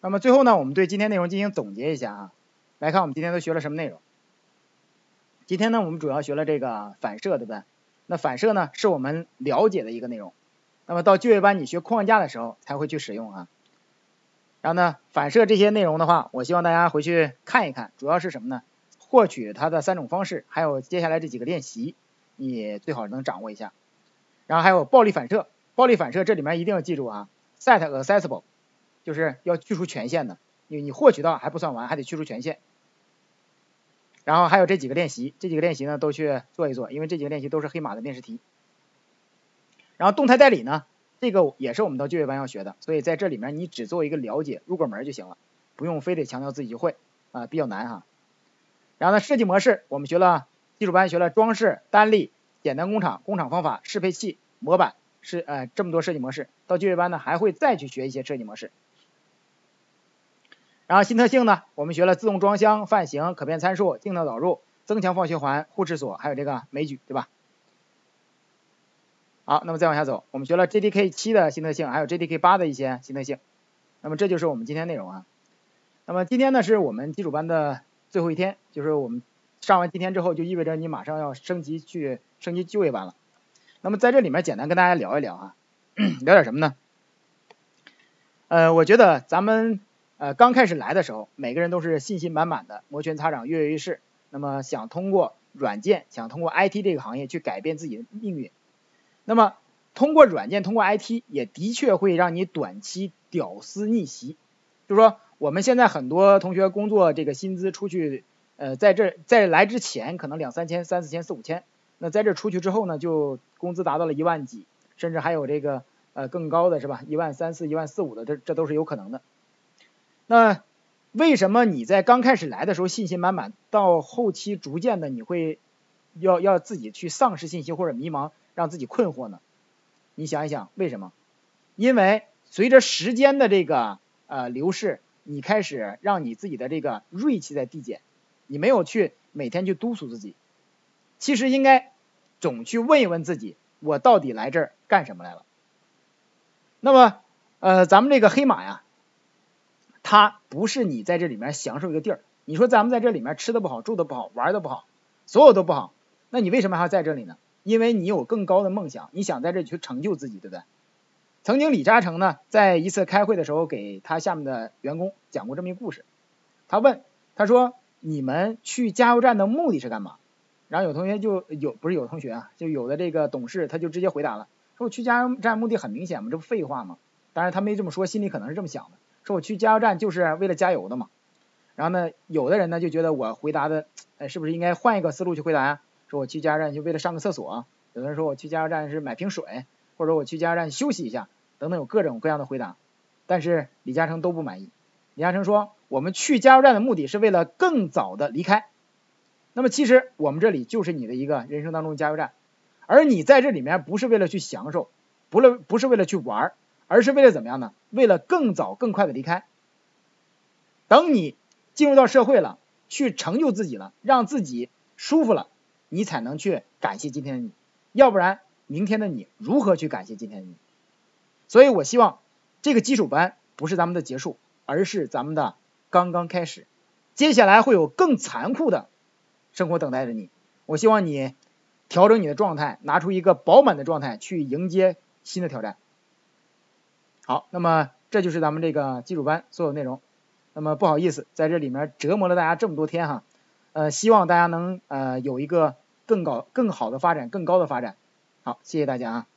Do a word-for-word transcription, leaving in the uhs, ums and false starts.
那么最后呢，我们对今天内容进行总结一下啊。来看我们今天都学了什么内容。今天呢，我们主要学了这个反射，对不对？那反射呢，是我们了解的一个内容。那么到就业班你学框架的时候才会去使用啊。然后呢，反射这些内容的话，我希望大家回去看一看，主要是什么呢？获取它的三种方式，还有接下来这几个练习，你最好能掌握一下。然后还有暴力反射，暴力反射这里面一定要记住啊 ，set accessible， 就是要去除权限的，你你获取到还不算完，还得去除权限。然后还有这几个练习，这几个练习呢都去做一做，因为这几个练习都是黑马的面试题。然后动态代理呢，这个也是我们到就业班要学的，所以在这里面你只做一个了解，入个门就行了，不用非得强调自己就会啊，比较难哈。然后呢，设计模式我们学了，基础班学了装饰、单例、简单工厂、工厂方法、适配器、模板，是呃这么多设计模式。到就业班呢还会再去学一些设计模式。然后新特性呢，我们学了自动装箱、范型、可变参数、镜头导入、增强放学环、互斥锁，还有这个枚举，对吧？好，那么再往下走，我们学了 J D K 七 的新特性，还有 J D K 八 的一些新特性。那么这就是我们今天内容啊。那么今天呢是我们基础班的最后一天，就是我们上完今天之后，就意味着你马上要升级去升级就业班了。那么在这里面简单跟大家聊一聊啊，聊点什么呢？呃，我觉得咱们呃刚开始来的时候，每个人都是信心满满的，摩拳擦掌，跃跃欲试。那么想通过软件，想通过 I T 这个行业去改变自己的命运。那么通过软件，通过 I T 也的确会让你短期屌丝逆袭。就是说我们现在很多同学工作这个薪资出去，呃，在这在来之前可能两三千、三四千、四五千，那在这出去之后呢，就工资达到了一万几，甚至还有这个呃更高的是吧？一万三四、一万四五的，这这都是有可能的。那为什么你在刚开始来的时候信心满满，到后期逐渐的你会要要自己去丧失信心或者迷茫，让自己困惑呢？你想一想为什么？因为随着时间的这个呃流逝，你开始让你自己的这个锐气在递减，你没有去每天去督促自己，其实应该总去问一问自己，我到底来这儿干什么来了？那么呃咱们这个黑马呀，它不是你在这里面享受一个地儿。你说咱们在这里面吃的不好，住的不好，玩的不好，所有都不好，那你为什么还要在这里呢？因为你有更高的梦想，你想在这里去成就自己，对不对？曾经李嘉诚呢，在一次开会的时候，给他下面的员工讲过这么一个故事。他问，他说：“你们去加油站的目的是干嘛？”然后有同学就有不是有同学啊，就有的这个董事他就直接回答了，说：“我去加油站目的很明显嘛，这不废话吗？”当然他没这么说，心里可能是这么想的，说我去加油站就是为了加油的嘛。然后呢，有的人呢就觉得我回答的，哎，是不是应该换一个思路去回答呀？说我去加油站就为了上个厕所，有的人说我去加油站是买瓶水，或者我去加油站休息一下，等等，有各种各样的回答。但是李嘉诚都不满意。李嘉诚说，我们去加油站的目的是为了更早的离开。那么其实我们这里就是你的一个人生当中的加油站，而你在这里面不是为了去享受，不了不是为了去玩，而是为了怎么样呢？为了更早更快的离开。等你进入到社会了，去成就自己了，让自己舒服了，你才能去感谢今天的你，要不然明天的你如何去感谢今天的你？所以我希望这个基础班不是咱们的结束，而是咱们的刚刚开始，接下来会有更残酷的生活等待着你。我希望你调整你的状态，拿出一个饱满的状态去迎接新的挑战。好，那么这就是咱们这个基础班所有内容。那么不好意思，在这里面折磨了大家这么多天哈，呃，希望大家能呃有一个更高、更好的发展，更高的发展。好，谢谢大家啊。